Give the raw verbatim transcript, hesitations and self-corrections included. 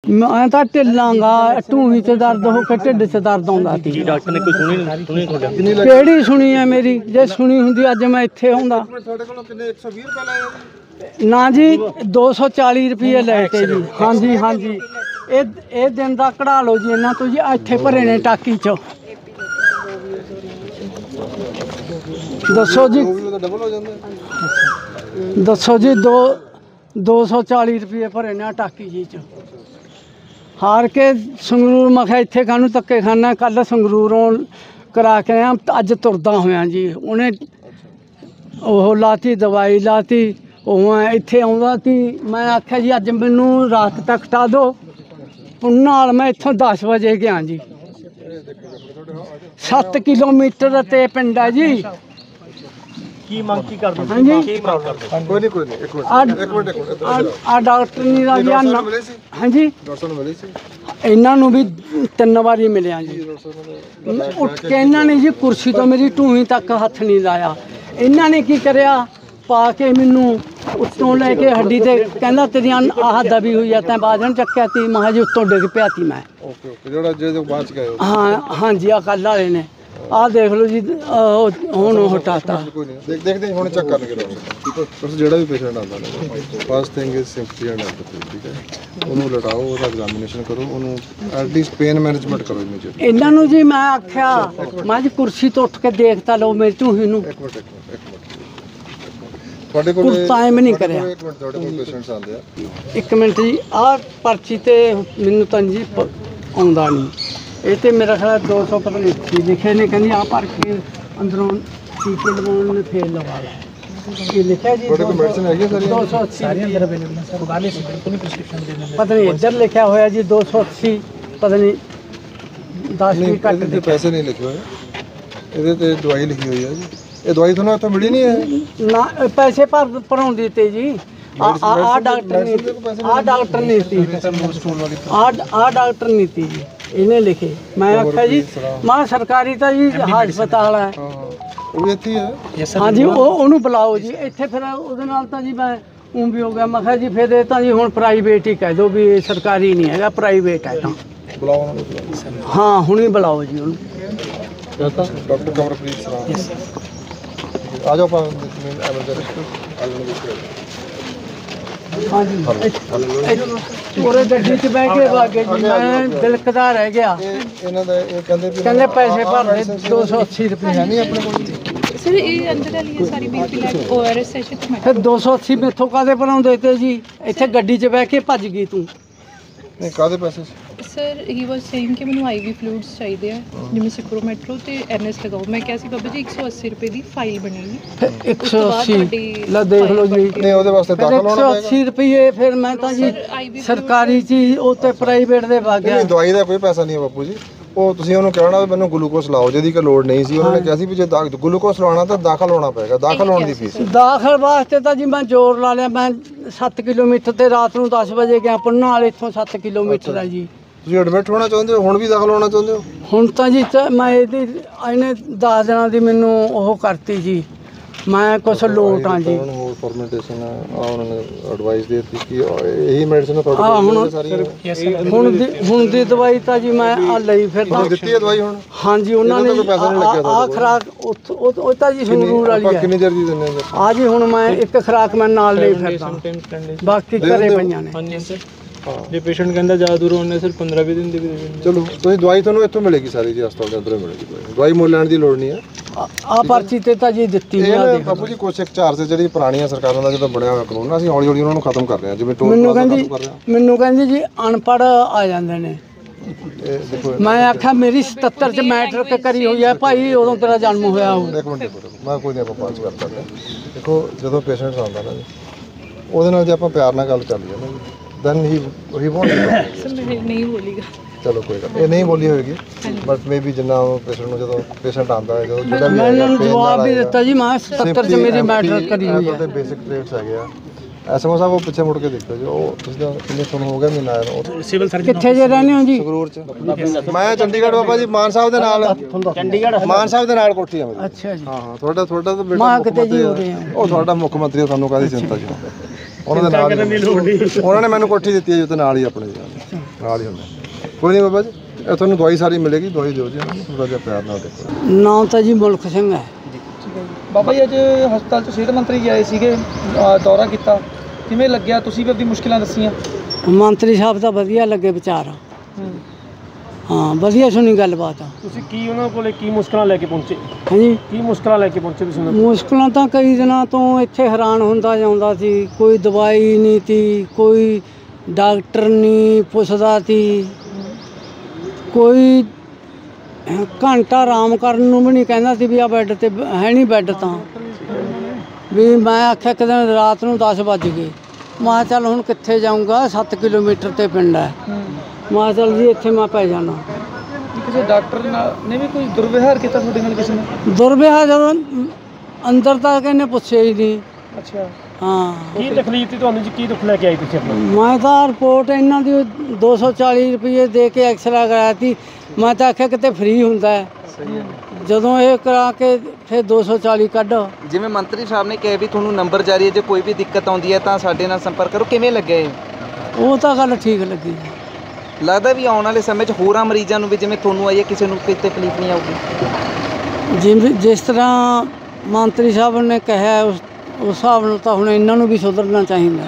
मैं तो ढिलांगा ढूंही च दर्द हो के ढिड च दर्द आउंदा सी। डॉक्टर ने कोई सुनी सुनी ਤੁਹਾਡਾ केड़ी सुनी है मेरी जे सुनी हुंदी अज मैं इत्थे हुंदा ना जी दो सौ चाली रुपये ले के जी। हाँ जी हाँ जी ये दिन का कढ़ा लो जी इन्हों तो जी इत्थे भरे ने टाकी च दसो जी दसो जी दो दो सौ चाली रुपये भरे ने टाकी जी च हार के संगरूर मैं क्या इत्थे कानू धक्के खाना कल संगरूरों करा के आया अज तुरदा होया जी उन्हें ओह लाती दवाई लाती मैं इत्थे आउंदा सी मैं आख्या जी अज मैनू रात तक टा दो नाल मैं इत्थों दस बजे गया जी सत्त किलोमीटर ते पिंड है जी की मांग की कर हाँ जी की प्रॉब्लम कोई नहीं कोई नहीं एक मिनट आ एक मिनट एक मिनट आ डॉक्टर नहीं दा जी डॉक्टर मिले सी हाँ जी डॉक्टर ਨੂੰ ਮਿਲੇ ਸੀ ਇਹਨਾਂ ਨੂੰ ਵੀ ਤਿੰਨ ਵਾਰੀ ਮਿਲਿਆ ਜੀ ਉੱਠ ਕੇ ਇਹਨਾਂ ਨੇ ਜੀ ਕੁਰਸੀ ਤੋਂ ਮੇਰੀ ਢੂਹੀ ਤੱਕ ਹੱਥ ਨਹੀਂ ਲਾਇਆ ਇਹਨਾਂ ਨੇ ਕੀ ਕਰਿਆ ਪਾ ਕੇ ਮੈਨੂੰ ਉੱਤੋਂ ਲੈ ਕੇ ਹੱਡੀ ਤੇ ਕਹਿੰਦਾ ਤੇਰੀਆਂ ਆਹ ਦਬੀ ਹੋਈ ਆ ਤੈਂ ਬਾਜਣ ਚੱਕਿਆ ਤੀ ਮਹਾਂ ਜੀ ਉੱਤੋਂ ਡਿੱਗ ਪਿਆ ਤੀ ਮੈਂ ਓਕੇ ਓਕੇ ਜਿਹੜਾ ਜੇ ਬਾਅਦ ਚ ਗਏ ਹਾਂ ਹਾਂ ਜੀ ਆ ਕੱਲ੍ਹ ਵਾਲੇ ਨੇ ਆਹ ਦੇਖ ਲਓ ਜੀ ਉਹ ਹੁਣ ਉਹ ਹਟਾਤਾ ਕੋਈ ਨਹੀਂ ਦੇਖ ਦੇਖਦੇ ਹੁਣ ਚੈੱਕ ਕਰਨਗੇ ਡਾਕਟਰ ਤੁਸੀਂ ਜਿਹੜਾ ਵੀ ਪੇਸ਼ੈਂਟ ਆਉਂਦਾ ਨਾ first thing is sympathy and empathy ਠੀਕ ਹੈ ਉਹਨੂੰ ਲਟਾਓ ਉਹਦਾ ਐਗਜ਼ਾਮੀਨੇਸ਼ਨ ਕਰੋ ਉਹਨੂੰ ਐਟਲੀਸਟ ਪੇਨ ਮੈਨੇਜਮੈਂਟ ਕਰੋ ਇਮੀਡੀਏਟ ਇਹਨਾਂ ਨੂੰ ਜੀ ਮੈਂ ਆਖਿਆ ਮੈਂ ਜੀ ਕੁਰਸੀ ਤੋਂ ਉੱਠ ਕੇ ਦੇਖਤਾ ਲਓ ਮੇਰੀ ਢੂਹੀ ਨੂੰ ਇੱਕ ਮਿੰਟ ਇੱਕ ਮਿੰਟ ਇੱਕ ਮਿੰਟ ਤੁਹਾਡੇ ਕੋਲ ਟਾਈਮ ਨਹੀਂ ਕਰਿਆ ਇੱਕ ਮਿੰਟ ਤੁਹਾਡੇ ਕੋਲ ਪੇਸ਼ੈਂਟਸ ਆਉਂਦੇ ਆ ਇੱਕ ਮਿੰਟ ਜੀ ਆਹ ਪਰਚੀ ਤੇ ਮੈਨੂੰ ਤਾਂ ਜੀ ਪ- ਆਉਂਦਾ ਨਹੀਂ ਇਹ ਤੇ ਮੇਰਾ ਖਿਆਲ ਦੋ ਸੌ ਪਤਾ ਨਹੀਂ ਕੀ ਲਿਖੇ ਨੇ ਕਹਿੰਦੀ ਆ ਭਰ ਕੇ ਅੰਦਰੋਂ ਟੀਕੇ ਲਵਾਉਣ ਨੇ ਫੇਰ ਲਵਾ ਲਾ ਇਹ ਲਿਖਿਆ ਜੀ ਤੁਹਾਡੇ ਕੋਲ ਮੈਡੀਸਿਨ ਹੈਗੀ ਸਾਰੀ ਦੋ ਸੌ ਅੱਸੀ ਸਾਰੀਆਂ ਅੰਦਰ ਅਵੇਲੇਬਲ ਨੇ ਸਰ ਵਾਲੇ ਸੀ ਬਿਲਕੁਲ ਨਹੀਂ ਪ੍ਰਿਸਕ੍ਰਿਪਸ਼ਨ ਦੇ ਦਿੰਦੇ ਪਤਾ ਨਹੀਂ ਇੱਧਰ ਲਿਖਿਆ ਹੋਇਆ ਜੀ ਦੋ ਸੌ ਅੱਸੀ ਪਤਾ ਨਹੀਂ ਦਸ ਵੀ ਨਹੀਂ ਘੱਟ ਇਹਦੇ ਤੇ ਪੈਸੇ ਨਹੀਂ ਲਿਖੇ ਹੋਏ ਇਹਦੇ ਤੇ ਦਵਾਈ ਲਿਖੀ ਹੋਈ ਹੈ ਜੀ ਇਹ ਦਵਾਈ ਤੁਹਾਨੂੰ ਇੱਥੋਂ ਮਿਲੀ ਨਹੀਂ ਹੈ ਨਾ ਇਹ ਪੈਸੇ ਭਰ ਭਰਾਉਂਦੀ ਤੇ ਜੀ ਆ ਆ ਡਾਕਟਰ ਨੇ ਆ ਡਾਕਟਰ ਨਹੀਂ ਸੀ ਆ ਆ ਡਾਕਟਰ ਨਹੀਂ ਸੀ ਜੀ ਇਹਨੇ ਲਿਖੇ ਮੈਂ ਆਖਿਆ ਜੀ ਮਾਂ ਸਰਕਾਰੀ ਤਾਂ ਜੀ ਹਸਪਤਾਲ ਹੈ ਹਾਂ ਉਹ ਵੀ ਇੱਥੇ ਹੀ ਹੈ ਹਾਂ ਜੀ ਉਹ ਉਹਨੂੰ ਬੁਲਾਓ ਜੀ ਇੱਥੇ ਫਿਰ ਉਹਦੇ ਨਾਲ ਤਾਂ ਜੀ ਮੈਂ ਊਂ ਵੀ ਹੋ ਗਿਆ ਮੈਂ ਕਿਹਾ ਜੀ ਫਿਰ ਇਹ ਤਾਂ ਜੀ ਹੁਣ ਪ੍ਰਾਈਵੇਟ ਹੀ ਕਹਿ ਦਿਓ ਵੀ ਇਹ ਸਰਕਾਰੀ ਨਹੀਂ ਹੈਗਾ ਪ੍ਰਾਈਵੇਟ ਹੈ ਤਾਂ ਬੁਲਾਓ ਉਹਨਾਂ ਨੂੰ ਬੁਲਾਓ ਹਾਂ ਹੁਣੇ ਬੁਲਾਓ ਜੀ ਉਹਨੂੰ ਡਾਕਟਰ ਕਮਰਪ੍ਰੀਤ ਸਰਾਮ ਆ ਜਾਓ ਆਪਾਂ ਐਮਰਜੈਂਸੀ ਆ ਜਾਓ ਹਾਂ ਜੀ ਪੂਰੇ ਗੱਡੀ 'ਚ ਬਹਿ ਕੇ ਵਾਗੇ ਜੀ ਮੈਂ ਦਿਲਕਦਾ ਰਹਿ ਗਿਆ ਇਹ ਇਹਨਾਂ ਦਾ ਇਹ ਕਹਿੰਦੇ ਵੀ ਕਹਿੰਦੇ ਪੈਸੇ ਭਰਨੇ ਦੋ ਸੌ ਅੱਸੀ ਰੁਪਏ ਹੈ ਨਹੀਂ ਆਪਣੇ ਕੋਲ सर ये अंदर वाली है सारी बीपी लाइक ओआरएस सेशन तो मैं ਫਿਰ ਦੋ ਸੌ ਅੱਸੀ ਮੈਥੋਂ ਕਾਹਦੇ ਭਰਾਉਂਦੇ ਤੇ ਜੀ ਇੱਥੇ ਗੱਡੀ 'ਚ ਬਹਿ ਕੇ ਭੱਜ ਗਈ ਤੂੰ ਨਹੀਂ ਕਾਹਦੇ ਪੈਸੇ ਸੀ सर ही वाज सेइंग कि ਮੈਨੂੰ ਆਈਵੀ ਫਲੂਇਡਸ ਚਾਹੀਦੇ ਆ ਜਿਵੇਂ ਸਿਪਰੋਮੈਟਰੋ ਤੇ ਐਨਐਸ ਲਗਾਓ ਮੈਂ ਕਿਹਾ ਸੀ ਬਾਬਾ ਜੀ ਇੱਕ ਸੌ ਅੱਸੀ ਰੁਪਏ ਦੀ ਫਾਈਲ ਬਣੇਗੀ ਫਿਰ ਇੱਕ ਸੌ ਅੱਸੀ ਲੈ ਦੇਖ ਲਓ ਜੀ ਨਹੀਂ ਉਹਦੇ ਵਾਸਤੇ ਫਿਰ ਦਾਖਲ ਇੱਕ ਹੋਣਾ ਸੌ ਪਏਗਾ ਅੱਸੀ ਰੁਪਏ ਫਿਰ ਮੈਂ ਤਾਂ ਜੀ ਸਰਕਾਰੀ ਚੀਜ਼ ਉਹ ਤੇ ਪ੍ਰਾਈਵੇਟ ਦੇ ਵਗ ਗਿਆ ਨਹੀਂ ਦਵਾਈ ਦਾ ਕੋਈ ਪੈਸਾ ਨਹੀਂ ਹੈ ਬਾਪੂ ਜੀ ਉਹ ਤੁਸੀਂ ਉਹਨੂੰ ਕਹਿਣਾ ਵੀ ਮੈਨੂੰ ਗਲੂਕੋਸ ਲਾਓ ਜਿਹਦੀ ਕਿ ਲੋੜ ਨਹੀਂ ਸੀ ਉਹਨਾਂ ਨੇ ਕਿਹਾ ਸੀ ਵੀ ਜੇ ਗਲੂਕੋਸ ਲਵਾਉਣਾ ਤਾਂ ਦਾਖਲ ਹੋਣਾ ਪਏਗਾ ਦਾਖਲ ਹੋਣ ਦੀ ਫੀਸ ਦਾਖਲ ਵਾਸਤੇ ਤਾਂ ਜੀ ਮੈਂ ਜ਼ੋਰ ਲਾ ਲਿਆ ਮੈਂ ਸੱਤ ਕਿਲੋਮੀਟਰ ਤੇ ਰਾਤ ਨੂੰ ਦਸ ਵਜੇ ਗਿਆ ਪੁੰਨਾ ਵਾਲੇ ਇੱਥੋਂ ਸੱਤ ਕਿਲੋਮੀਟਰ ਹੈ ਜੀ ਤੁਸੀਂ ਐਡਮਿਟ ਹੋਣਾ ਚਾਹੁੰਦੇ ਹੋ ਹੁਣ ਵੀ ਦਾਖਲ ਹੋਣਾ ਚਾਹੁੰਦੇ ਹੋ ਹੁਣ ਤਾਂ ਜੀ ਤਾਂ ਮੈਂ ਇਹਦੀ ਇਹਨੇ ਦਸ ਦਿਨਾਂ ਦੀ ਮੈਨੂੰ ਉਹ ਕਰਤੀ ਜੀ ਮੈਂ ਕੁਛ ਲੋਟ ਹਾਂ ਜੀ ਉਹਨਾਂ ਨੂੰ ਹੋਰ ਫਾਰਮੈਂਟੇਸ਼ਨ ਆ ਉਹਨਾਂ ਨੇ ਐਡਵਾਈਸ ਦੇ ਦਿੱਤੀ ਕਿ ਇਹੀ ਮੈਡੀਸਿਨ ਤੁਹਾਡੇ ਆ ਕੋਲ ਹੁਣ ਸਾਰੀਆਂ ਹੁਣ ਦੀ ਹੁਣ ਦੀ ਦਵਾਈ ਤਾਂ ਜੀ ਮੈਂ ਆ ਲਈ ਫਿਰਦਾ ਦਿੱਤੀ ਹੈ ਦਵਾਈ ਹੁਣ ਹਾਂਜੀ ਉਹਨਾਂ ਨੇ ਇਹਦਾ ਤਾਂ ਪੈਸਾ ਨਹੀਂ ਲੱਗਿਆ ਆ ਖਰਾਕ ਉੱਥ- ਉਹ ਉਹ ਤਾਂ ਜੀ ਸੰਗਰੂਰ ਵਾਲੀ ਆਪਾਂ ਹੈ ਕਿੰਨੀ ਦੇਰ ਦੀ ਦਿੰਦੇ ਹਾਂ ਆ ਜੀ ਹੁਣ ਮੈਂ ਇੱਕ ਖਰਾਕ ਮੈਂ ਨਾਲ ਲਈ ਫਿਰਦਾ ਬਾਕੀ ਘਰੇ ਪਈਆਂ ਨੇ ਹਾਂਜੀ ਸਰ ਜੇ ਪੇਸ਼ੈਂਟ ਕਹਿੰਦਾ ਜ਼ਿਆਦਾ ਦੂਰ ਹੋਣੇ ਸਰ ਪੰਦਰਾਂ ਵੀਹ ਦਿਨ ਦੀ ਵੀ ਦੇ ਦਿੰਦੇ ਚਲੋ ਤੁਸੀਂ ਦਵਾਈ ਤੁਹਾਨੂੰ ਇੱਥੋਂ ਮਿਲੇਗੀ ਸਾਰੀ ਜੀ ਹਸਪਤਾਲ ਦੇ ਅੰਦਰ ਹੀ ਮਿਲੇਗੀ ਦਵਾਈ ਦਵਾਈ ਮੁੱਲ ਲੈਣ ਦੀ ਲੋੜ ਨਹੀਂ ਹੈ ਆ ਪਰਚੀ ਤੇ ਤਾਂ ਜੀ ਦਿੱਤੀ ਇਹ ਨਹੀਂ ਆ ਨਾ ਦੇਖ ਬਾਪੂ ਜੀ ਕੁਛ ਇੱਕ ਚਾਰ ਸੇ ਜਿਹੜੀ ਪੁਰਾਣੀਆਂ ਸਰਕਾਰਾਂ ਦਾ ਜਦੋਂ ਬਣਿਆ ਹੋਇਆ ਕਾਨੂੰਨ ਅਸੀਂ ਹੌਲੀ ਹੌਲੀ ਉਹਨਾਂ ਨੂੰ ਖਤਮ ਕਰ ਰਹੇ ਹਾਂ ਜਿਵੇਂ ਟੋਲ ਮੈਨੂੰ ਪਲਾਜ਼ਾ ਕਹਿੰਦੀ ਖਤਮ ਕਰ ਰਹੇ ਮੈਨੂੰ ਕਹਿੰਦੀ ਜੀ ਅਨਪੜ੍ਹ ਆ ਜਾਂਦੇ ਨੇ ਹਾਂ ਇਹ ਦੇਖੋ ਮੈਂ ਆਖਿਆ ਮੇਰੀ ਸਤੱਤਰ ਚ ਮੈਟ੍ਰਿਕ ਕਰੀ ਹੋਈ ਹੈ ਭਾਈ ਉਦੋਂ ਤੇਰਾ ਜਨਮ ਹੋਇਆ ਹੋਊ ਇੱਕ ਮਿੰਟ ਦੇਖੋ ਮੈਂ ਕੋਈ ਨਹੀਂ ਆਪਾਂ ਪਾਸ ਕਰ ਸਕਦੇ ਦੇਖੋ ਜਦੋਂ ਪੇਸ਼ੈਂਟ ਆਉਂਦਾ ਨਾ ਜੀ ਉਹਦੇ ਨਾਲ ਜੇ ਆਪਾਂ ਪਿਆਰ ਨਾਲ ਗੱਲ ਕਰ ਲਈਏ ਨਾ ਜੀ then he he won't sir मैं नहीं बोलेगा ਚਲੋ ਕੋਈ ਗੱਲ ਇਹ ਨਹੀਂ ਬੋਲੀ ਹੋਏਗੀ ਬਟ ਮੇਬੀ ਜਿੰਨਾ ਪੇਸ਼ੈਂਟ ਨੂੰ ਜਦੋਂ ਪੇਸ਼ੈਂਟ ਆਉਂਦਾ ਹੈ ਜਦੋਂ ਜਿਹੜਾ ਵੀ ਮੈਂ ਇਹਨਾਂ ਨੂੰ pain ਜਵਾਬ ਨਾਲ ਵੀ ਆਏਗਾ, ਦਿੱਤਾ ਜੀ ਮੈਂ ਸਤੱਤਰ ਚ ਮੇਰੀ ਮੈਟ੍ਰਿਕ ਕਰੀ ਹੋਈ ਉਹਦੇ ਹੈ ਬੇਸਿਕ ਟ੍ਰੇਟਸ ਹੈਗੇ ਆ ਐਸਐਮਓ ਸਾਹਿਬ ਉਹ ਪਿੱਛੇ ਮੁੜ ਕੇ ਦੇਖੋ ਜੀ ਉਹ ਤੁਸੀਂ ਦਾ ਕਿੰਨੇ ਤੁਹਾਨੂੰ ਹੋ ਗਿਆ ਮਹੀਨਾ ਆਇਆ ਨੂੰ ਸਿਵਲ ਸਰਜਨ ਕਿੱਥੇ ਜੇ ਰਹਿੰਦੇ ਹੋ ਜੀ ਸੰਗਰੂਰ ਚ ਮੈਂ ਚੰਡੀਗੜ੍ਹ ਬਾਬਾ ਜੀ ਮਾਨ ਸਾਹਿਬ ਦੇ ਨਾਲ ਚੰਡੀਗੜ੍ਹ ਮਾਨ ਸਾਹਿਬ ਦੇ ਨਾਲ ਕੋਠੀ ਆ ਮੇਰੀ ਅੱਛਾ ਜੀ ਹਾਂ ਹਾਂ ਤੁਹਾਡਾ ਤੁਹਾਡਾ ਤਾਂ ਬੇਟਾ ਮਾਂ ਮੁੱਖ ਕਿਤੇ ਜੀ ਮੰਤਰੀ ਹੋ ਆ। ਰਹੇ ਆ ਉਹ ਤੁਹਾਡਾ ਮੁੱਖ ਮੰਤਰੀ ਆ, ਤੁਹਾਨੂੰ ਕਾਹਦੀ ਚਿੰਤਾ ਜੀ ਉਹਨਾਂ ਦੇ ਨਾਲ ਹੀ। ਉਹਨਾਂ ਨੇ ਮੈਨੂੰ ਕੋਠੀ ਦਿੱਤੀ ਹੈ ਜੀ ਉਹਦੇ ਨਾਲ ਹੀ ਆਪਣੇ ਜੀ ਨਾਲ ਹੀ ਹੁੰਦੇ। ਕੋਈ ਨਹੀਂ ਬਾਬਾ ਜੀ, ਇਹ ਤੁਹਾਨੂੰ ਦਵਾਈ ਸਾਰੀ ਮਿਲੇਗੀ, ਦਵਾਈ ਦਿਓ ਜੀ ਇਹਨਾਂ ਨੂੰ, ਥੋੜ੍ਹਾ ਜਿਹਾ ਪਿਆਰ ਨਾਲ ਦੇਖੋ। ਨਾਮ ਤਾਂ ਜੀ ਮੁਲਕ ਸਿੰਘ ਹੈ। ਬਾਬਾ ਜੀ ਅੱਜ ਹਸਪਤਾਲ 'ਚ ਸਿਹਤ ਮੰਤਰੀ ਜੀ ਆਏ ਸੀਗੇ, ਅ, ਦੌਰਾ ਕੀਤਾ, ਕਿਵੇਂ ਲੱਗਿਆ? ਤੁਸੀਂ ਵੀ ਆਪਣੀ ਮੁਸ਼ਕਿਲਾਂ ਦੱਸੀਆਂ। ਮੰਤਰੀ ਸਾਹਿਬ ਦਾ ਵਧੀਆ ਲੱਗੇ ਵਿਚਾਰ, ਹਾਂ ਵਧੀਆ ਸੁਣੀ ਗੱਲਬਾਤ। ਤੁਸੀਂ ਕੀ ਉਹਨਾਂ ਕੋਲੇ ਕੀ ਮੁਸ਼ਕਲਾਂ ਲੈ ਕੇ ਪਹੁੰਚੇ? ਹਾਂਜੀ, ਕੀ ਮੁਸ਼ਕਲਾਂ ਲੈ ਕੇ ਪਹੁੰਚੇ ਤੁਸੀਂ ਉਹਨਾਂ ਕੋਲ? ਮੁਸ਼ਕਲਾਂ ਤਾਂ ਕਈ ਦਿਨਾਂ ਤੋਂ ਇੱਥੇ ਹੈਰਾਨ ਹੁੰਦਾ ਜਾਂਦਾ ਸੀ, ਕੋਈ ਦਵਾਈ ਨਹੀਂ ਤੀ, ਕੋਈ ਡਾਕਟਰ ਨਹੀਂ ਪੁੱਛਦਾ ਸੀ, ਕੋਈ ਘੰਟਾ ਆਰਾਮ ਕਰਨ ਨੂੰ ਵੀ ਨਹੀਂ ਕਹਿੰਦਾ ਸੀ ਵੀ ਆ ਬੈੱਡ ਤੇ ਹੈ ਨਹੀਂ ਬੈੱਡ। ਤਾਂ ਵੀ ਮੈਂ ਆਖਿਆ ਕਿ ਦਿਨ ਰਾਤ ਨੂੰ ਦਸ ਵੱਜ ਗਏ, ਮੈਂ ਕਿਹਾ ਚੱਲ ਹੁਣ ਕਿੱਥੇ ਜਾਊਂਗਾ, ਸੱਤ ਕਿਲੋਮੀਟਰ ਤੇ ਪਿੰਡ ਹੈ, ਮੈਂ ਕਿਹਾ ਚੱਲ ਜੀ ਇੱਥੇ ਮੈਂ ਪੈ ਜਾਣਾ। ਕਿਸੇ ਡਾਕਟਰ ਨਾਲ ਨੇ ਵੀ ਕੋਈ ਦੁਰਵਿਵਹਾਰ ਕੀਤਾ ਤੁਹਾਡੇ ਨਾਲ ਕਿਸੇ ਨੇ? ਦੁਰਵਿਹਾਰ ਜਦੋਂ ਅੰਦਰ ਤੱਕ ਇਹਨੇ ਪੁੱਛਿਆ ਹੀ ਨਹੀਂ। ਅੱਛਾ, ਹਾਂ, ਕੀ ਤਕਲੀਫ ਸੀ ਤੁਹਾਨੂੰ ਜੀ? ਕੀ ਦੁੱਖ ਲੈ ਕੇ ਆਏ ਤੁਸੀਂ ਆਪਣਾ? ਮੈਂ ਤਾਂ ਰਿਪੋਰਟ ਇਹਨਾਂ ਦੀ ਦੋ ਸੌ ਚਾਲੀ ਰੁਪਏ ਦੇ ਕੇ ਐਕਸਰਾ ਕਰਾਇਆ ਸੀ, ਮੈਂ ਤਾਂ ਆਖਿਆ ਕਿਤੇ ਫ੍ਰੀ ਹੁੰਦਾ ਹੈ। ਜਦੋਂ ਇਹ ਕਰਾ ਕੇ ਫਿਰ ਦੋ ਸੌ ਚਾਲੀ ਕੱਢ। ਜਿਵੇਂ ਮੰਤਰੀ ਸਾਹਿਬ ਨੇ ਕਿਹਾ ਵੀ ਤੁਹਾਨੂੰ ਨੰਬਰ ਜਾਰੀ ਹੈ, ਜੇ ਕੋਈ ਵੀ ਦਿੱਕਤ ਆਉਂਦੀ ਹੈ ਤਾਂ ਸਾਡੇ ਨਾਲ ਸੰਪਰਕ ਕਰੋ, ਕਿਵੇਂ ਲੱਗਿਆ ਇਹ? ਉਹ ਤਾਂ ਗੱਲ ਠੀਕ ਲੱਗੀ। ਲੱਗਦਾ ਵੀ ਆਉਣ ਵਾਲੇ ਸਮੇਂ 'ਚ ਹੋਰਾਂ ਮਰੀਜ਼ਾਂ ਨੂੰ ਵੀ ਜਿਵੇਂ ਤੁਹਾਨੂੰ ਆਈ ਹੈ ਕਿਸੇ ਨੂੰ ਕੋਈ ਤਕਲੀਫ ਨਹੀਂ ਆਊਗੀ? ਜਿਵੇਂ ਜਿਸ ਤਰ੍ਹਾਂ ਮੰਤਰੀ ਸਾਹਿਬ ਨੇ ਕਿਹਾ ਉਸ ਉਸ ਹਿਸਾਬ ਨਾਲ ਤਾਂ ਹੁਣ ਇਹਨਾਂ ਨੂੰ ਵੀ ਸੁਧਰਨਾ ਚਾਹੀਦਾ।